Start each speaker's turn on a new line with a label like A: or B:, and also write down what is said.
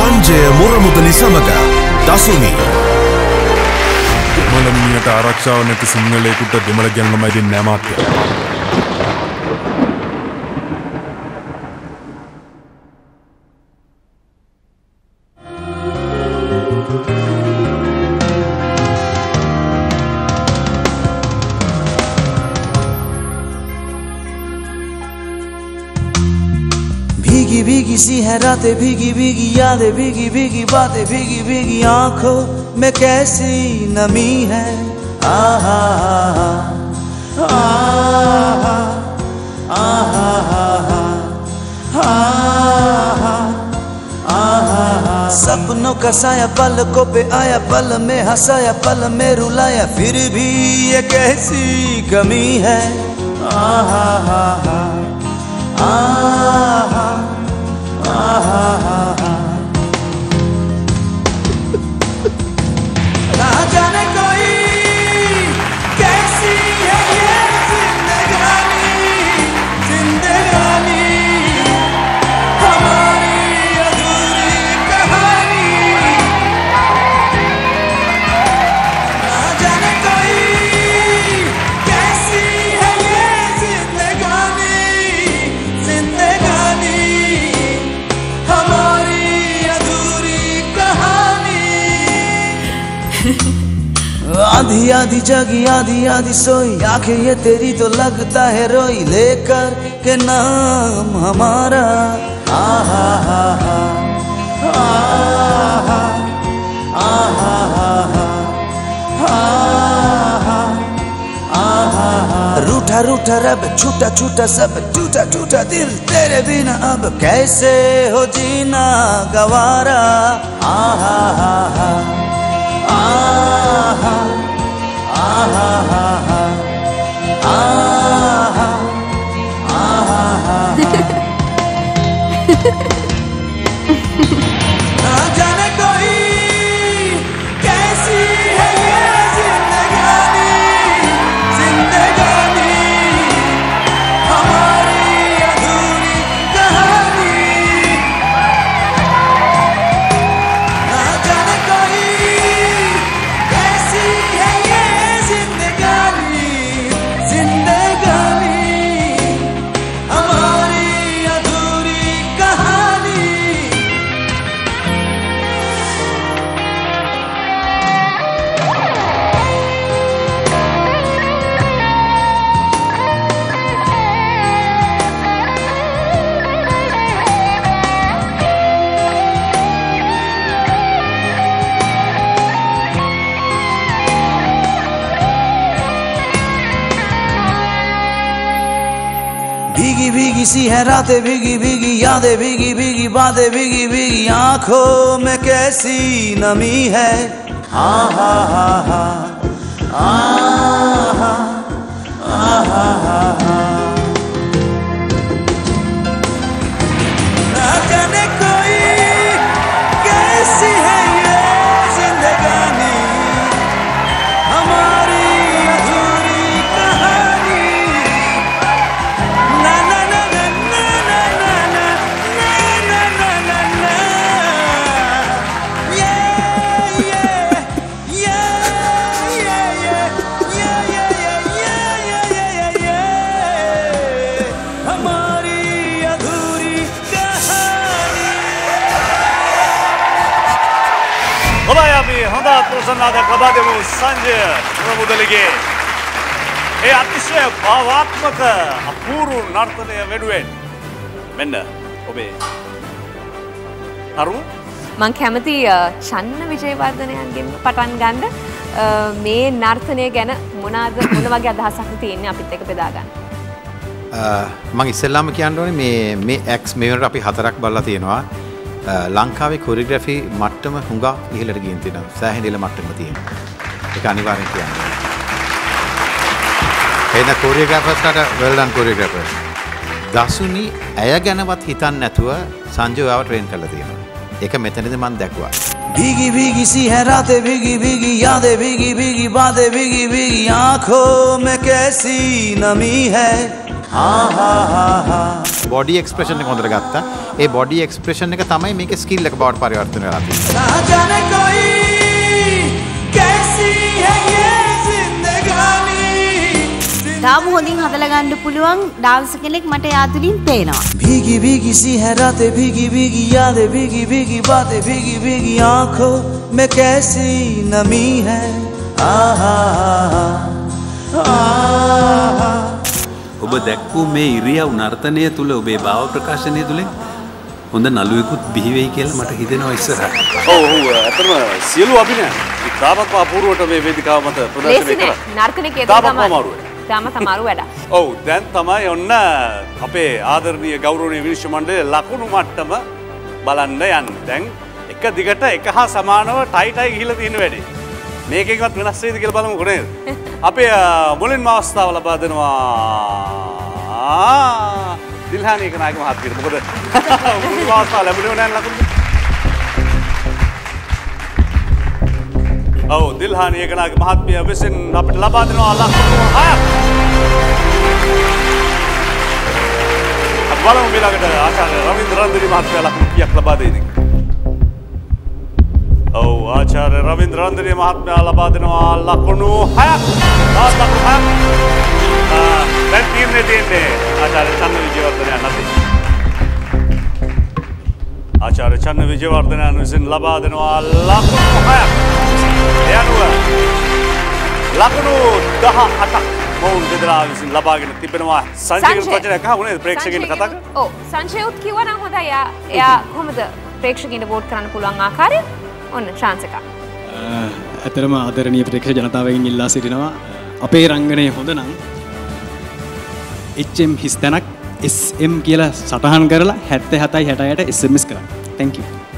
A: සංජය මුරමුදලි සමග දසුනි.
B: දෙමළ මිනිහට ආරක්ෂාව නැති සිංහලයෙකුට දෙමළ ගැනම ඉදින් නෑ මාත්‍යා.
C: भीगी भीगी सी है रातें, भीगी भीगी यादें, भीगी भीगी बातें, भीगी भीगी आंखों में कैसी नमी है। आहा आहा आहा आहा आहा। सपनों का साया पलकों पे आया, पल में हंसाया, पल में रुलाया, फिर भी ये कैसी कमी है। आहा आहा आहा आहा। ना जाने कोई कैसी है ये जिंदगानी, जिंदगानी हमारी अधूरी कहानी। ना जाने कोई कैसी है ये जिंदगानी, जिंदगानी हमारी अधूरी कहानी। आधी आधी जगी, आधी आधी सोई, आंखें ये तेरी तो लगता है रोई, लेकर के नाम हमारा। आहा आहा आहा आहा आहा आहा। रूठा रूठा रब, छूटा छूटा सब, टूटा टूटा दिल, तेरे बिना अब कैसे हो जीना गवारा। आहा आहा आहा आहा आहा आहा। ना जाने कोई कैसी है ये जिंदगानी, जिंदगानी हमारी अधूरी कहानी। ना जाने कोई कैसी है ये जिंदगानी, जिंदगानी हमारी अधूरी कहानी। भीगी भीगी सी है रातें, भीगी भीगी यादें, भीगी भीगी बातें, भीगी भीगी आंखों में कैसी नमी है। आहा आहा आहा आहा आहा। ना जाने कोई कैसी है ये जिंदगानी, हमारी अधूरी कहानी। ना ना ना ना ना ना ना ना ना ना ना ना। Yeah yeah yeah yeah yeah yeah yeah yeah yeah। हमारी अधूरी कहानी।
D: හොඳයි අපි හොඳ ප්‍රසන්නාදයක් ලබා දෙමු සංජය මුරමුදලිගේ ඒ අතිශය භාවාත්මක අපූර්ව නර්තනය වෙනුවෙන්. මෙන්න ඔබේ අරු
E: මං කැමති චන්න විජේවර්ධනයන්ගෙන් පටන් ගන්න. මේ නර්තනය ගැන මොන වගේ අදහසක් තියෙන්නේ අපිත් එක්ක බෙදා ගන්න.
F: මම ඉස්සෙල්ලාම කියන්න ඕනේ මේ ඇක්ස් මේ වෙනකොට අපි 4ක් බලලා තියෙනවා. ලංකාවේ කොරියෝග්‍රැෆි මට්ටම හුඟක් ඉහළට ගිහින් තියෙනවා. සෑහෙන ඉහළ මට්ටමක තියෙනවා. ඒක අනිවාර්යෙන් කියන්න ඕනේ. එහෙනම් කොරියෝග්‍රැෆර්ස්ලාට well done කොරියෝග්‍රැෆර්ස්. දසුනි ඇය ගැනවත් හිතන්නේ නැතුව සංජයව ට්‍රේන් කරලා තියෙනවා. ඒක මෙතනදී මම දැක්ුවා.
C: भीगी भीगी सी है रातें, भीगी भीगी यादें, भीगी भीगी बातें, भीगी भीगी आंखों में कैसी नमी है।
F: බොඩි එක්ස්ප්‍රෙෂන් එක හොඳට ගත්තා. ඒ බොඩි එක්ස්ප්‍රෙෂන් එක තමයි මේකේ ස්කිල් එක බවට පරිවර්තනය වෙලා තියෙන්නේ.
C: ना जाने कोई कैसी है ये जिंदगानी
G: තාම හොඳින් හදලා ගන්න පුළුවන් ඩාන්ස් කෙනෙක් මට යාතුලින් පේනවා.
C: भीगी भीगी सी है रातें भीगी भीगी यादें भीगी भीगी बातें भीगी भीगी आंखों में कैसी नमी है
H: ඔබ දැක්වූ මේ ඉරියව් නර්තනය තුල ඔබේ භාව ප්‍රකාශනය තුලින් හොඳ නළුවෙකුත් බිහි වෙයි කියලා මට හිතෙනවා ඉස්සරහට.
D: ඔව් ඔව් ඇත්තටම සියලු අභිනය ඉතාමත් අපූර්වට මේ වේදිකාව මත ප්‍රදර්ශනය කරා.
E: නර්තනකයේ තාමත් අමාරු වැඩ.
D: ඔව් දැන් තමයි ඔන්න අපේ ආදරණීය ගෞරවනීය විනිශ්චය මණ්ඩලයේ ලකුණු මට්ටම බලන්න යන්නේ. දැන් එක දිගට එක හා සමානව ටයි ගිහිල්ලා තියෙන වැඩේ. මේකෙන්වත් වෙනස් වෙයිද කියලා බලමුකෝ නේද? අපේ මුලින්ම අවස්ථාව ලබා දෙනවා දිල්හානි එකනායක මහත්මියට. මොකද මුලින්ම අවස්ථාව ලැබුණේ නැහැ ලකුණු. ඔව් දිල්හානි එකනායක මහත්මිය විසින් අපිට ලබා දෙනවා ලකුණු 6ක්. අපි බලමු ඊළඟට ආචාර්ය රවීන්ද්‍ර රන්දිරි මහත්මයා ලකුණු කීයක් ලබා දෙයිද? ඔව් ආචාර්ය රවීන්ද්‍ර රන්දිරි මහත්මයා ලබා දෙනවා ලකුණු 6ක්. තවත් ලකුණු 6ක්. දැන් තීරණය දෙන්නේ ආචාර්ය චන්න විජේවර්ධනයන් නැති. ආචාර්ය චන්න විජේවර්ධනයන් විසින් ලබා දෙනවා ලකුණු 6ක්. ඒ අනුව ලකුණු 18ක් මොවුන් දෙදෙනා විසින් ලබාගෙන තිබෙනවා. සංජයගේ වචනයක් අහුනේ ප්‍රේක්ෂකයන්ට කතා කරා.
E: ඔව් සංජයුත් කිව්වා නම් හොඳයි. එයා කොහොමද ප්‍රේක්ෂකයන්ට වෝට් කරන්න පුළුවන් ආකාරය? ඔන්න chance එක.
I: ඇතරම ආදරණීය ප්‍රේක්ෂක ජනතාවගෙන් ඉල්ලා සිටිනවා අපේ රංගනය හොඳ නම් HM හිස් තැනක් SM කියලා සටහන් කරලා 77 66ට SMS කරන්න. Thank you.